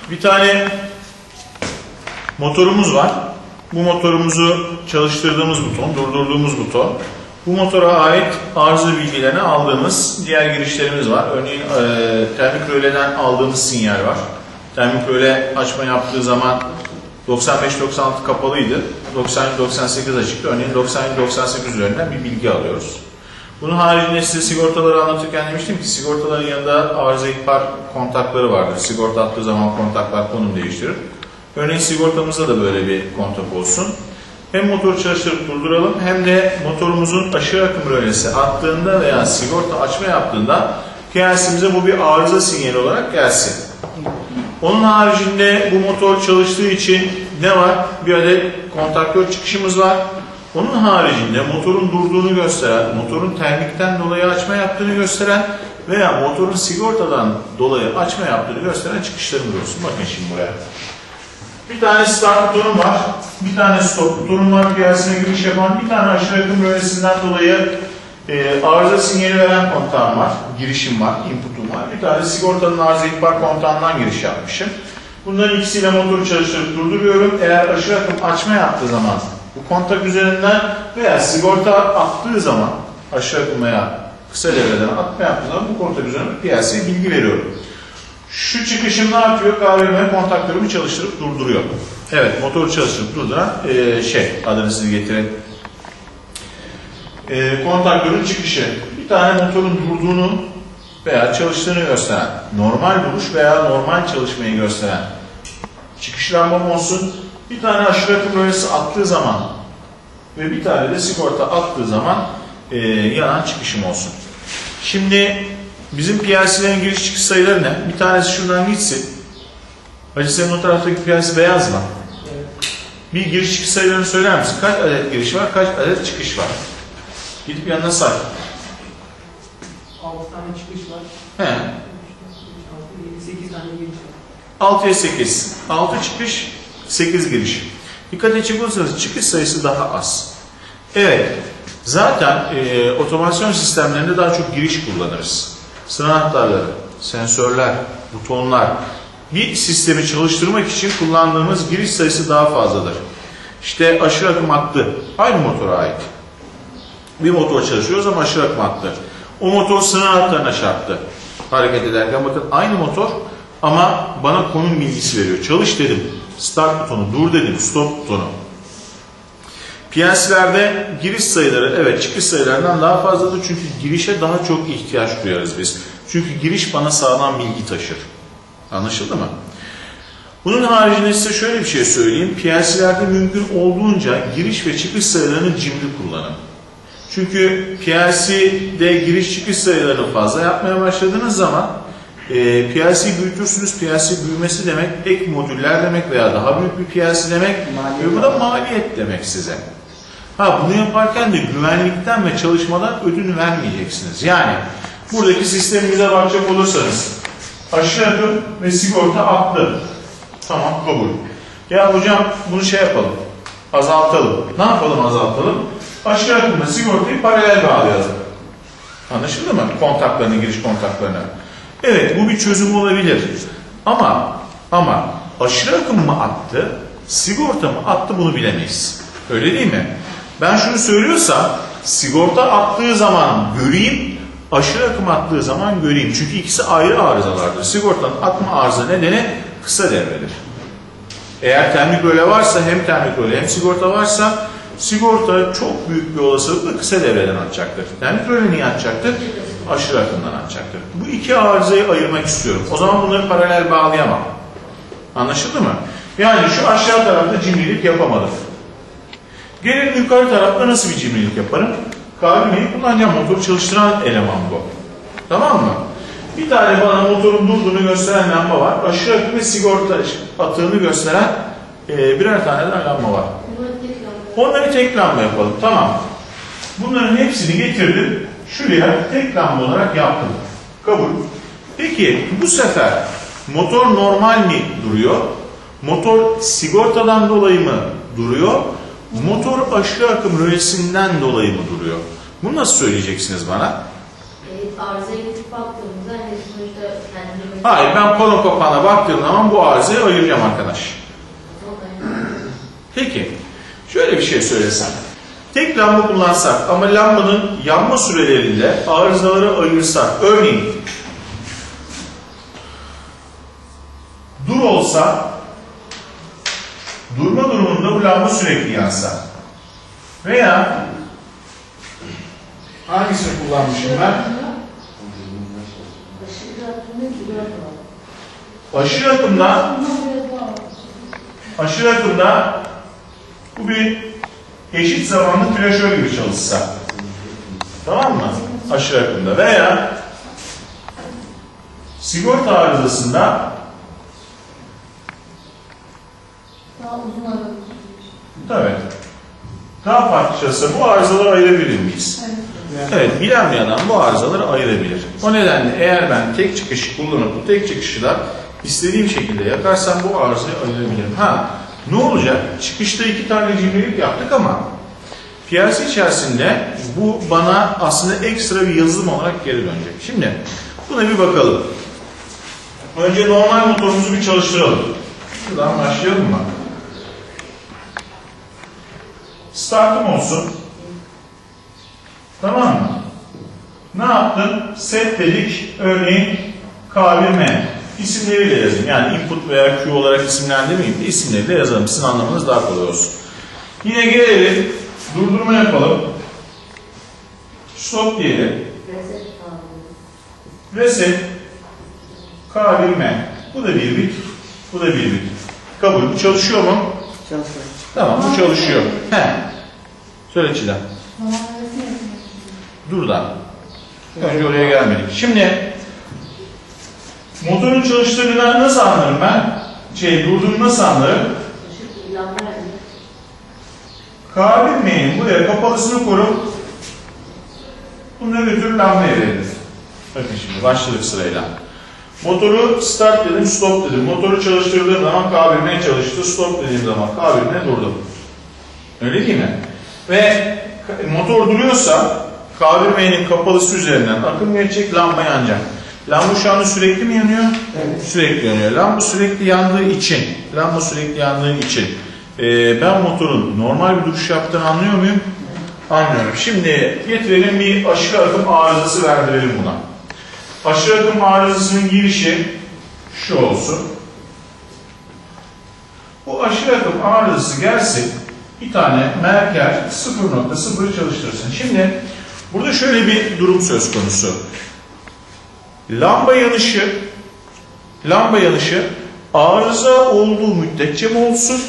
Bir tane motorumuz var. Bu motorumuzu çalıştırdığımız buton, durdurduğumuz buton. Bu motora ait arıza bilgilerini aldığımız diğer girişlerimiz var. Örneğin termik röleden aldığımız sinyal var. Termik röle açma yaptığı zaman 95-96 kapalıydı. 97-98 açıktı. Örneğin 97-98 üzerinden bir bilgi alıyoruz. Bunun haricinde size sigortaları anlatırken demiştim ki sigortaların yanında arıza ihbar kontakları vardır. Sigorta attığı zaman kontaklar konum değiştirir. Örneğin sigortamızda da böyle bir kontak olsun. Hem motoru çalıştırıp durduralım hem de motorumuzun aşırı akım rölesi attığında veya sigorta açma yaptığında PLC'mize bu bir arıza sinyali olarak gelsin. Onun haricinde bu motor çalıştığı için ne var? Bir adet kontaktör çıkışımız var. Onun haricinde motorun durduğunu gösteren, motorun termikten dolayı açma yaptığını gösteren veya motorun sigortadan dolayı açma yaptığını gösteren çıkışlarımız olsun. Bakın şimdi buraya. Bir tane start butonum var, bir tane stop butonum var, PLC'ne giriş yapan, bir tane aşırı akım rölesinden dolayı arıza sinyali veren kontağım var, girişim var, input'um var. Bir tane sigortanın arıza ihbar kontağından giriş yapmışım. Bunların ikisiyle motoru çalıştırıp durduruyorum. Eğer aşırı akım açma yaptığı zaman bu kontak üzerinden veya sigorta attığı zaman aşırı akım veya kısa devreden atma yaptığı zaman bu kontak üzerinden PLC'ye bilgi veriyorum. Şu çıkışım ne yapıyor? KVM kontaktörümü çalıştırıp durduruyor. Evet, motoru çalıştırıp durduran adını size getirin. Kontaktörün çıkışı. Bir tane motorun durduğunu veya çalıştığını gösteren, normal duruş veya normal çalışmayı gösteren çıkış lambam olsun. Bir tane aşırı akım rölesi attığı zaman ve bir tane de sigorta attığı zaman yanan çıkışım olsun. Şimdi bizim PLC'lerin giriş çıkış sayıları ne? Bir tanesi şuradan gitsin. Hacı senin o taraftaki PLC beyaz mı? Evet. Bir giriş çıkış sayılarını söyler misin? Kaç adet giriş var, kaç adet çıkış var? Gidip yanına say. 6 tane çıkış var. He. 8 tane giriş var. 6'ya 8. 6 çıkış, 8 giriş. Dikkat edecek olursanız çıkış sayısı daha az. Evet. Zaten otomasyon sistemlerinde daha çok giriş kullanırız. Sıra anahtarları, sensörler, butonlar. Bir sistemi çalıştırmak için kullandığımız giriş sayısı daha fazladır. İşte aşırı akım hattı aynı motora ait. Bir motor çalışıyoruz ama aşırı akım hattı. O motor sıra anahtarına çarptı. Hareket ederken bakın aynı motor ama bana konum bilgisi veriyor. Çalış dedim, start butonu, dur dedim, stop butonu. PLC'lerde giriş sayıları evet çıkış sayılarından daha fazladır çünkü girişe daha çok ihtiyaç duyarız biz. Çünkü giriş bana sağlam bilgi taşır. Anlaşıldı mı? Bunun haricinde size şöyle bir şey söyleyeyim. PLC'lerde mümkün olduğunca giriş ve çıkış sayılarını cimri kullanın. Çünkü PLC'de giriş çıkış sayılarını fazla yapmaya başladığınız zaman PLC'yi büyütürsünüz. PLC büyümesi demek ek modüller demek veya daha büyük bir PLC demek ve bu da maliyet demek size. Bunu yaparken de güvenlikten ve çalışmadan ödün vermeyeceksiniz. Yani buradaki sistemimize bakacak olursanız aşırı akım ve sigorta attı. Tamam, kabul. Ya hocam bunu yapalım. Azaltalım. Ne yapalım azaltalım? Aşırı akımla sigortayı paralel bağlayalım. Anlaşıldı mı? Kontaklarını, giriş kontaklarını. Evet, bu bir çözüm olabilir. Ama aşırı akım mı attı, sigorta mı attı bunu bilemeyiz. Öyle değil mi? Ben şunu söylüyorsam, sigorta attığı zaman göreyim, aşırı akım attığı zaman göreyim. Çünkü ikisi ayrı arızalardır. Sigortanın atma arıza nedeni kısa devredir. Eğer termik röle varsa, hem termik röle hem sigorta varsa, sigorta çok büyük bir olasılıkla kısa devreden atacaktır. Termik röle niye atacaktır? Aşırı akımdan atacaktır. Bu iki arızayı ayırmak istiyorum. O zaman bunları paralel bağlayamam. Anlaşıldı mı? Yani şu aşağı tarafta cimrilik yapamadım. Gelelim yukarı tarafta nasıl bir cimrilik yaparım? KVM'yi kullanacağım. Motoru çalıştıran eleman bu. Tamam mı? Bir tane bana motorun durduğunu gösteren lamba var. Aşırı akım ve sigorta atığını gösteren birer tane daha lamba var. Onları tek lamba yapalım. Tamam. Bunların hepsini getirdim. Şuraya tek lamba olarak yaptım. Kabul. Peki bu sefer motor normal mi duruyor? Motor sigortadan dolayı mı duruyor? Motor aşırı akım rölesinden dolayı mı duruyor? Bunu nasıl söyleyeceksiniz bana? Arızaya gidip baktığımızda sonuçta kendine Hayır, ben pano kapağına baktığım zaman bu arızayı ayıracağım arkadaş. Peki, şöyle bir şey söylesem. Tek lamba kullansak ama lambanın yanma sürelerinde arızaları ayırsak, örneğin dur olsa, durma durumunda bu lamba sürekli yansa veya hangisini kullanmışım ben? Aşırı akımda bu bir eşit zamanlı flaşör gibi çalışsa. Tamam mı? Aşırı akımda veya sigorta arızasında tabii daha farklı çalışsa bu arızaları ayırabilir miyiz? Evet, bilen bir adam bu arızaları ayırabilir. O nedenle eğer ben tek çıkışı kullanıp bu tek çıkışı da istediğim şekilde yakarsam bu arızayı ayırabilirim. Ha, ne olacak? Çıkışta 2 tane cimrilik yaptık ama piyasa içerisinde bu bana aslında ekstra bir yazılım olarak geri dönecek. Şimdi buna bir bakalım. Önce normal motorumuzu bir çalıştıralım. Şuradan başlayalım mı? Startım olsun. Tamam mı? Ne yaptın? Set dedik. Örneğin K1M. İsimleriyle yazayım. Yani input veya Q olarak isimlendirmeyeyim de isimleriyle yazalım. Sizin anlamanız daha kolay olsun. Yine gelelim. Durdurma yapalım. Stop diyelim. Reset. K1M. Bu da bir bit. Bu da bir bit. Kabul. Bu çalışıyor mu? Çalışıyor. Tamam, bu çalışıyor. He. Söyle Çiğdem. Dur da. Önce oraya gelmedik. Şimdi motorun çalıştığını nasıl anlarım ben? Durduğunu nasıl anlarım? K1M'nin buraya kapalısını korup bunu götürür lambaya verir. Bakın şimdi başladık sırayla. Motoru start dedim, stop dedim. Motoru çalıştırdığım zaman K1M çalıştı, stop dediğim zaman K1M durdu. Öyle değil mi? Ve motor duruyorsa K1M'nin kapalısı üzerinden akım geçecek, lamba yanacak. Lamba şu anda sürekli mi yanıyor? Evet. Sürekli yanıyor. Lamba sürekli yandığı için ben motorun normal bir duruş yaptığını anlıyor muyum? Anlıyorum. Şimdi getirelim bir aşırı akım arızası verdirelim buna. Aşırı akım arızasının girişi şu olsun. Bu aşırı akım arızası gelsin. Bir tane Merkel 0.0 çalıştırsın. Şimdi burada şöyle bir durum söz konusu. Lamba yanışı arıza olduğu müddetçe mi olsun?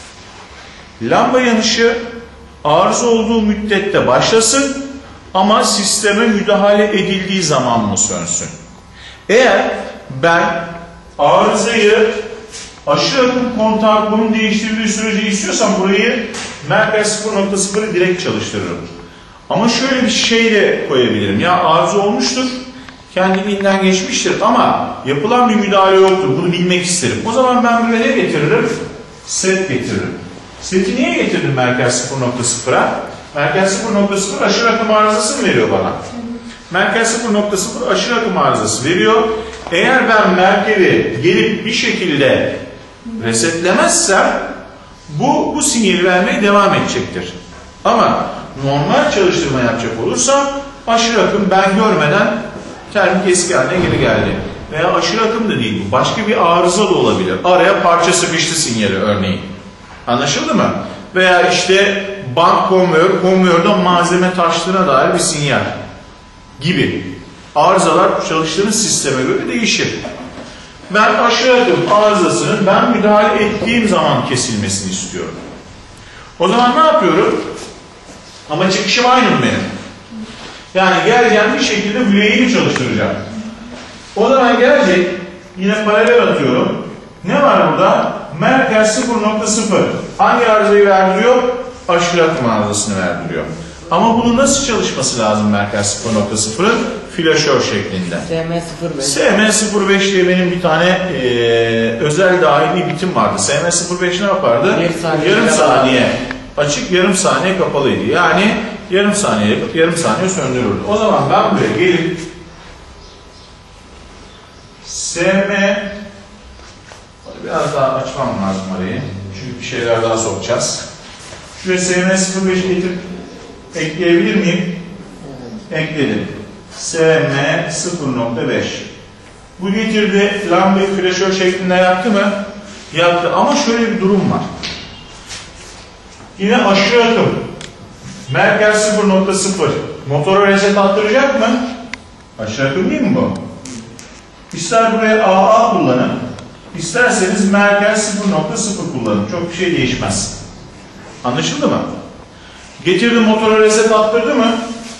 Lamba yanışı arıza olduğu müddette başlasın ama sisteme müdahale edildiği zaman mı sönsün? Eğer ben arızayı aşırı akım kontağı bunun değiştirdiği sürece istiyorsam burayı Merkel 0.0'ı direkt çalıştırırım. Ama şöyle bir şey de koyabilirim. Ya arıza olmuştur, kendiliğinden geçmiştir ama yapılan bir müdahale yoktur. Bunu bilmek isterim. O zaman ben buraya ne getiririm? Set getiririm. Seti niye getirdim Merkel 0.0'a? Merkel 0.0 aşırı akım arızası mı veriyor bana? Merkel 0.0 aşırı akım arızası veriyor. Eğer ben Merkel'i gelip bir şekilde resetlemezsem bu sinyali vermeye devam edecektir. Ama normal çalıştırma yapacak olursam aşırı akım ben görmeden termik eski haline geri geldi. Veya aşırı akım da değil bu. Başka bir arıza da olabilir. Araya parça sıkıştı sinyali örneğin. Anlaşıldı mı? Veya işte bank konveyörden malzeme taştığına dair bir sinyal gibi. Arızalar çalıştığınız sisteme göre değişir. Ben aşırı akım arızasının ben müdahale ettiğim zaman kesilmesini istiyorum. O zaman ne yapıyorum? Ama çıkışım aynı mı benim? Yani geleceğim bir şekilde yüreğimi çalıştıracağım. O zaman gelecek, yine paralel atıyorum. Ne var burada? Merkel 0.0. Hangi arızayı verdiriyor? Aşırı akım arızasını verdiriyor. Ama bunun nasıl çalışması lazım Merkel 0.0'ın? Flaşör şeklinde. SM05. SM05 diye benim bir tane özel dahili bitim vardı. SM05 ne yapardı? Yarım saniye açık, yarım saniye kapalıydı. Yani yarım saniye yakıp yarım saniye söndürürdü. O zaman ben buraya gelip SM biraz daha açmam lazım arayı. Çünkü bir şeyler daha sokacağız. Şuraya SM05 getirip ekleyebilir miyim? Ekledim. SM0.5. Bu getirdi, lambayı flaşör şeklinde yaptı mı? Yaptı. Ama şöyle bir durum var. Yine aşırı akım. Merkez 0.0. Motora reset attıracak mı? Aşırı akım değil mi bu? İster buraya AA kullanın, isterseniz merkez 0.0 kullanın. Çok bir şey değişmez. Anlaşıldı mı? Getirdi motora reset attırdı mı?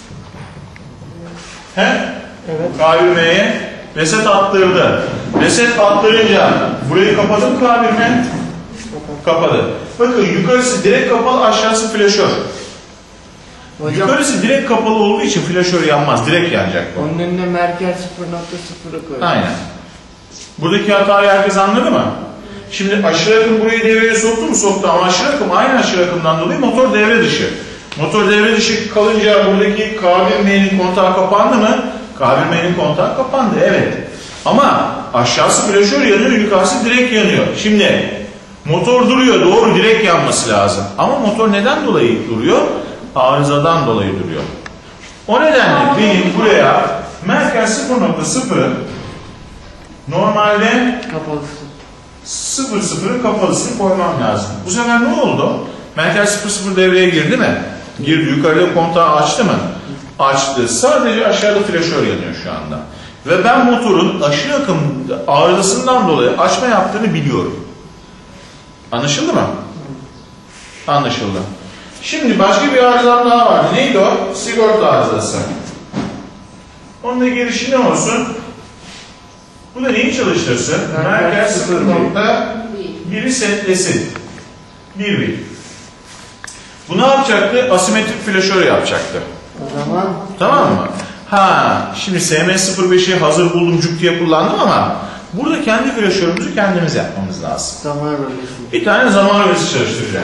He? Evet. K1M'ye reset attırdı. Reset attırınca burayı kapadı mı K1M? Kapadı. Bakın yukarısı direkt kapalı, aşağısı flaşör. Hocam, Yukarısı direkt kapalı olduğu için flaşör yanmaz. Direkt yanacak bu. onun önüne merkez 0.0'ı koy. Aynen. Buradaki hatayı herkes anladı mı? Şimdi aşırı akım burayı devreye soktu mu? Soktu ama aşırı akım aynı aşırı akımdan dolayı motor devre dışı. Motor devre dışı kalınca buradaki K1M'nin kontağı kapandı mı? K1M'nin kontağı kapandı, evet. Ama aşağısı flaşör yanıyor, yukarısı direkt yanıyor. Şimdi motor duruyor, doğru direkt yanması lazım. Ama motor neden dolayı duruyor? Arızadan dolayı duruyor. O nedenle benim buraya merkez 0.0'ı normalde Kapalısı. 0.0'ın kapalısını koymam lazım. Bu sefer ne oldu? Merkez 0.0 devreye girdi mi? Girdi. Yukarıda kontağı açtı mı? Açtı. Sadece aşağıda flaşör yanıyor şu anda. Ve ben motorun aşırı akım arızasından dolayı açma yaptığını biliyorum. Anlaşıldı mı? Anlaşıldı. Şimdi başka bir arızam daha vardı. Neydi o? Sigorta arızası. Onun da girişi ne olsun? Bu da neyi çalıştırsın? Merkez 0.1'i setlesin. 1. Bu ne yapacaktı? Asimetrik flaşör yapacaktı. O zaman Tamam mı? Ha, şimdi SM05'i hazır buldum cuk diye kullandım ama burada kendi flaşörümüzü kendimiz yapmamız lazım. zaman rölesi. Bir tane zaman rölesi çalıştıracak.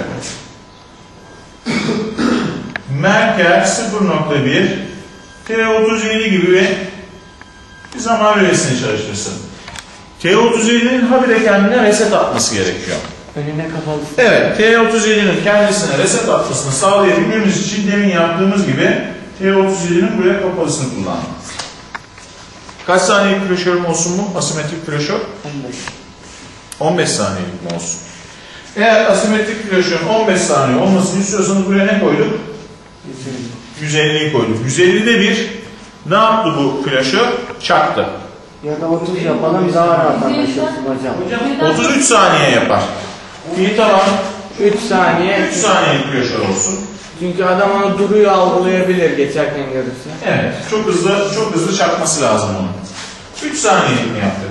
Merkez 0.1 T37 gibi bir zaman rölesini çalıştırsın. T37'nin habire kendine reset atması gerekiyor. Önüne kapalı. Evet, T37'nin kendisine reset atmasını sağlayabilmemiz için demin yaptığımız gibi T37'nin buraya kapalısını kullandık. Kaç saniyelik flaşörüm olsun mu? Asimetrik flaşör? 15 saniyelik mi olsun? Eğer asimetrik flaşörün 15 saniye olmasını istiyorsanız buraya ne koyduk? 150'yi koyduk. 150'de bir ne yaptı bu flaşör? Çaktı. Ya da 30 yapalım daha rahat anlaşılsın hocam. 33 saniye yapar. İyi tamam. 3 saniye. 3 saniyelik flaşör olsun. Çünkü adam onu duruyor algılayabilir geçerken görürse. Evet. Çok hızlı çakması lazım onun. 3 saniyelik mi yaptık?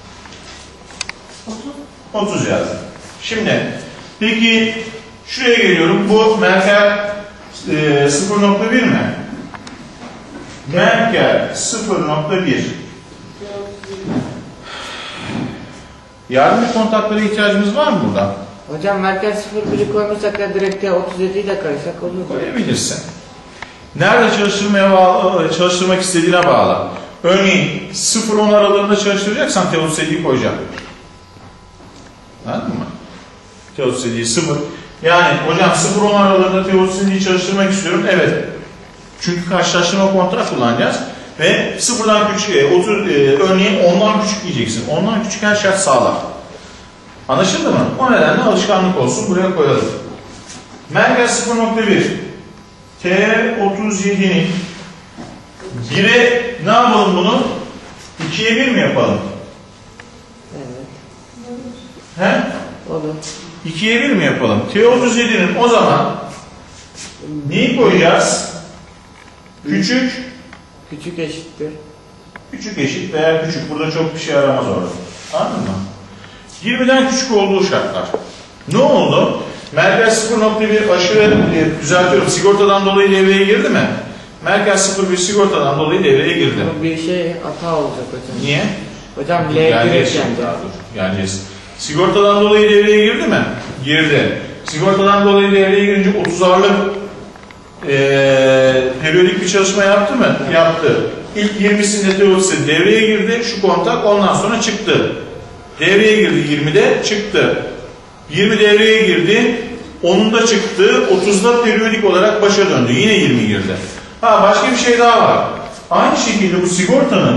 30 yazdım. Şimdi peki şuraya geliyorum. Bu merkez 0.1 mi? Merkez 0.1. Yardımcı kontaklara ihtiyacımız var mı burada? Hocam merkez 0.1'i koymuşsak da direkt T37'yi de koysak olur. Koyabilirsin. Nerede çalıştırmak istediğine bağlı. Örneğin 0-10 aralığında çalıştıracaksan T37'yi koyacağım. Anladın mı? T37'yi 0. Yani hocam 0-10 aralığında T37'yi çalıştırmak istiyorum. Evet. Çünkü karşılaştırma kontağı kullanacağız. Ve 0'dan küçük, örneğin 10'dan küçük diyeceksin. 10'dan küçük her şart sağlar. Anlaşıldı mı? O nedenle alışkanlık olsun. Buraya koyalım. Merkez 0.1 T37'nin 1'e ne yapalım bunu? 2'ye 1 mi yapalım? Evet. He? Olur. 2'ye 1 mi yapalım? T37'nin o zaman neyi koyacağız? Küçük. Küçük eşittir. Küçük eşit veya küçük. Burada çok bir şey aramaz orada. Anladın mı? 20'den küçük olduğu şartlar. Ne oldu? Merkez 0.1 aşırı düzeltiyorum. Sigortadan dolayı devreye girdi mi? Merkez 0.1 sigortadan dolayı devreye girdi. Bu bir şey hata olacak hocam. Niye? Hocam L Geleceğiz girirken. şimdi daha dur. Geleceğiz. Sigortadan dolayı devreye girdi mi? Girdi. Sigortadan dolayı devreye girince 30'arlık periyodik bir çalışma yaptı mı? Yaptı. İlk 20'sinde teorisi devreye girdi. Şu kontak ondan sonra çıktı. Devreye girdi 20'de çıktı. 20 devreye girdi. 10'unda çıktı. 30'da periyodik olarak başa döndü. Yine 20 girdi. Başka bir şey daha var. Aynı şekilde bu sigortanın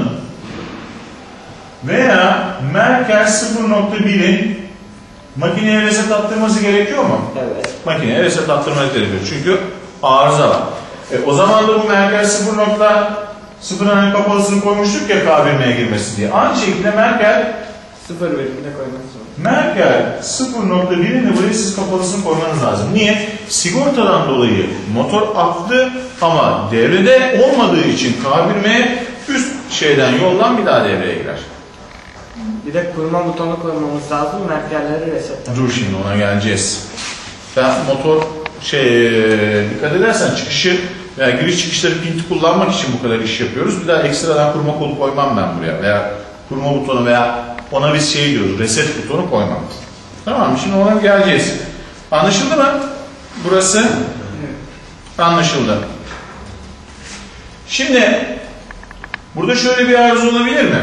veya Merkel 0.1'in makineye reset attırması gerekiyor mu? Evet. Makineye reset attırması gerekiyor. Çünkü arıza var. O zaman da bu Merkel 0.0'ın kapalısını koymuştuk ya K1M'ye girmesi diye. Aynı şekilde Merkel 0 bölümünde koyması var. Merkel 0.1'in de buraya siz kapalısını koymanız lazım. Niye? Sigortadan dolayı motor aktı ama devrede olmadığı için K1M üst yoldan bir daha devreye girer. Bir de kurma butonu koymamız lazım. Merkelleri resetlemek. Dur şimdi ona geleceğiz. Ben motor dikkat edersen çıkışı veya giriş çıkışları pinti kullanmak için bu kadar iş yapıyoruz. Bir daha ekstradan kurma kolu koymam ben buraya veya kurma butonu veya ona biz diyoruz, reset butonu koymam. Tamam mı? Şimdi ona geleceğiz. Anlaşıldı mı? Burası anlaşıldı. Şimdi burada şöyle bir arıza olabilir mi?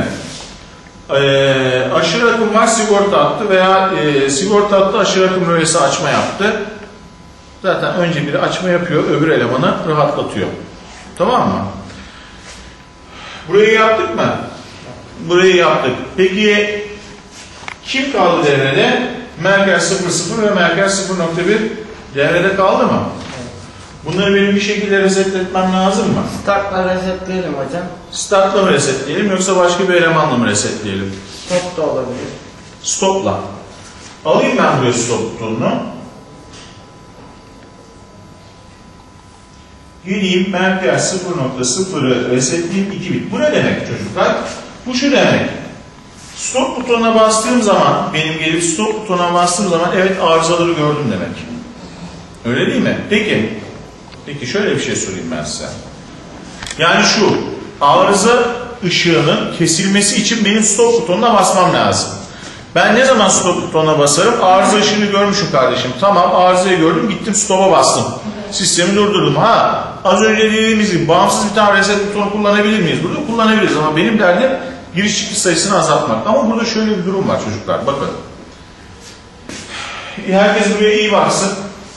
Aşırı akım var, sigorta attı veya sigorta attı, aşırı akım rölesi açma yaptı. Zaten önce biri açma yapıyor, öbür elemanı rahatlatıyor. Tamam mı? Burayı yaptık mı? Burayı yaptık. Peki kim kaldı devrede? Merkel 0.0 ve Merkel 0.1 devrede kaldı mı? Bunları benim bir şekilde resetletmem lazım mı? Startla resetleyelim hocam. Startla mı resetleyelim yoksa başka bir elemanla mı resetleyelim? Stop da olabilir. Stopla. Alayım ben buraya stop butonunu. Geleyim Merkel 0.0'ı resetleyeyim 2 bit. Bu ne demek çocuklar? Bu şu demek. Stop butonuna bastığım zaman, benim gelip stop butonuna bastığım zaman evet arızaları gördüm demek. Öyle değil mi? Peki şöyle bir şey sorayım ben size. Yani şu, arıza ışığının kesilmesi için benim stop butonuna basmam lazım. Ben ne zaman stop butonuna basarım? Arıza ışığını görmüşüm kardeşim. Tamam, arızayı gördüm, gittim stop'a bastım. Sistemi durdurdum. Az önce dediğimiz gibi bağımsız bir tane reset butonu kullanabilir miyiz? Burada kullanabiliriz ama benim derdim giriş çıkış sayısını azaltmak. Ama burada şöyle bir durum var çocuklar. Bakın. Herkes buraya iyi baksın.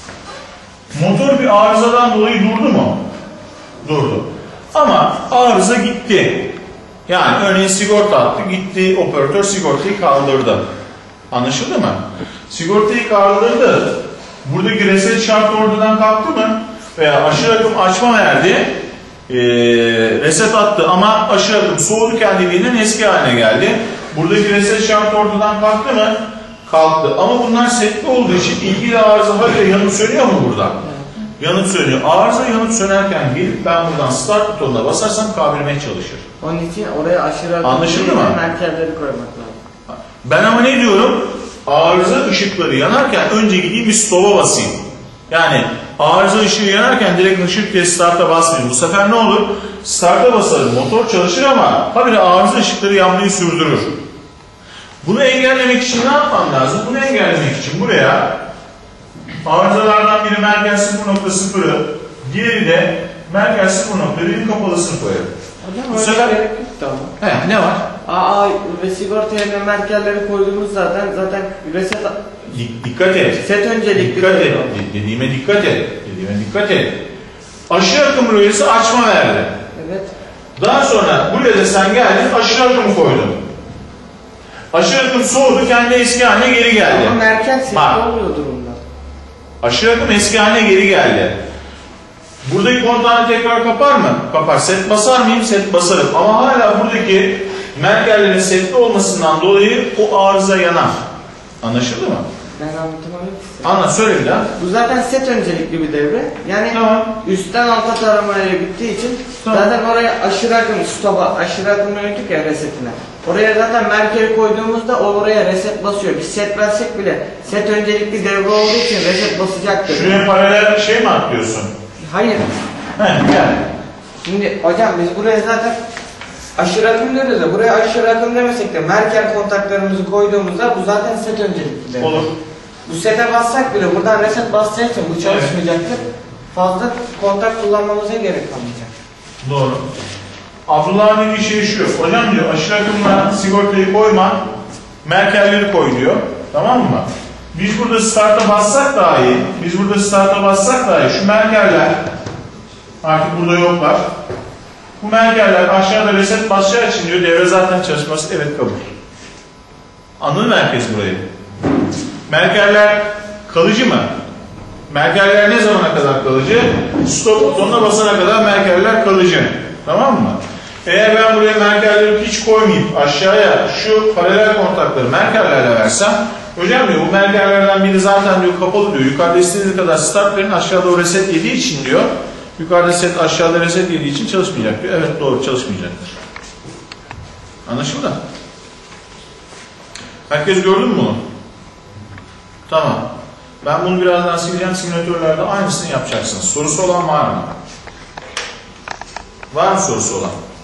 Motor bir arızadan dolayı durdu mu? Durdu. Ama arıza gitti. Yani örneğin sigorta attı, gitti, operatör sigortayı kaldırdı. Anlaşıldı mı? Sigortayı kaldırdı. Buradaki reset şartı ortadan kalktı mı? Veya aşırı akım açma verdi. Reset attı ama aşırı akım soğudu kendiliğinden eski haline geldi. Buradaki reset şartı ortadan kalktı mı? Kalktı. Ama bunlar setli olduğu için ilgili arıza hala yanıp sönüyor mu burada? Yanıp sönüyor. Arıza yanıp sönerken gelip ben buradan start butonuna basarsam K1M çalışır. Onun için oraya aşırı anlaşıldı mı? Merkelleri koymak lazım. Ben ama ne diyorum? Arıza ışıkları yanarken önce gideyim bir stop'a basayım. Yani arıza ışığı yanarken direkt ışık diye start'a basmayayım. Bu sefer ne olur? Start'a basarım, motor çalışır ama habire arıza ışıkları yanmayı sürdürür. Bunu engellemek için ne yapmam lazım? Bunu engellemek için buraya arızalardan biri Merkel 0.0'ı, diğeri de Merkel 0.1'in kapalısını koyarım. Hocam bu öyle sefer... gerek yok da ama. Ne var? Ve sigorta yerine Merkelleri koyduğumuz zaten reset... Dikkat et. Set öncelikli. Dikkat et. Dediğime dikkat et. Aşırı akım rölesi açma verdi. Evet. Daha sonra buraya da sen geldin aşırı akımı koydun. Aşırı akım soğudu kendi eski haline geri geldi. Ama Merkel setli oluyor durumda. Aşırı akım eski haline geri geldi. Buradaki kontağını tekrar kapar mı? Kapar. Set basar mıyım? Set basarım. Ama hala buradaki Merkellerin setli olmasından dolayı o arıza yanar. Anlaşıldı mı? Ben anlatamadım ki. Anlat, söyle bir daha. Bu zaten set öncelikli bir devre. Yani tamam. Üstten alta taramaya gittiği için tamam. Zaten oraya aşırı akım stop'a, aşırı akım yönelik ya resetine. Oraya zaten Merkel'i koyduğumuzda oraya reset basıyor. Biz set versek bile set öncelikli devre olduğu için reset basacaktır. Şuraya paralel şey mi atlıyorsun? Hayır. Gel. Şimdi hocam biz buraya zaten aşırı akım diyoruz da buraya aşırı akım demesek de Merkel kontaklarımızı koyduğumuzda bu zaten set öncelikli devre. Olur. Bu sete bassak bile buradan reset basacağı için bu çalışmayacaktır. Fazla kontak kullanmamıza gerek kalmayacak. Doğru. Abdullah'ın dediği şey şu. Hocam diyor aşırı akımla sigortayı koyma, merkerleri koy diyor. Tamam mı? Biz burada start'a bassak dahi, şu merkerler artık burada yoklar. Bu merkerler aşağıda reset basacağı için diyor devre zaten çalışması, evet kabul. Anladın mı herkes burayı? Merkerler kalıcı mı? Merkerler ne zamana kadar kalıcı? Stop butonuna basana kadar merkerler kalıcı. Tamam mı? Eğer ben buraya merkerleri hiç koymayıp aşağıya şu paralel kontakları merkerlerle versem, hocam diyor bu merkerlerden biri zaten diyor kapalı diyor. Yukarıda istediğiniz kadar start verin, aşağıda o reset yediği için diyor. Yukarıda set, aşağıda reset yediği için çalışmayacak diyor. Evet doğru, çalışmayacaktır. Anlaşıldı? Herkes gördü mü bunu? Tamam. Ben bunu birazdan sileceğim. Simülatörlerde aynısını yapacaksınız. Sorusu olan var mı? Var mı sorusu olan?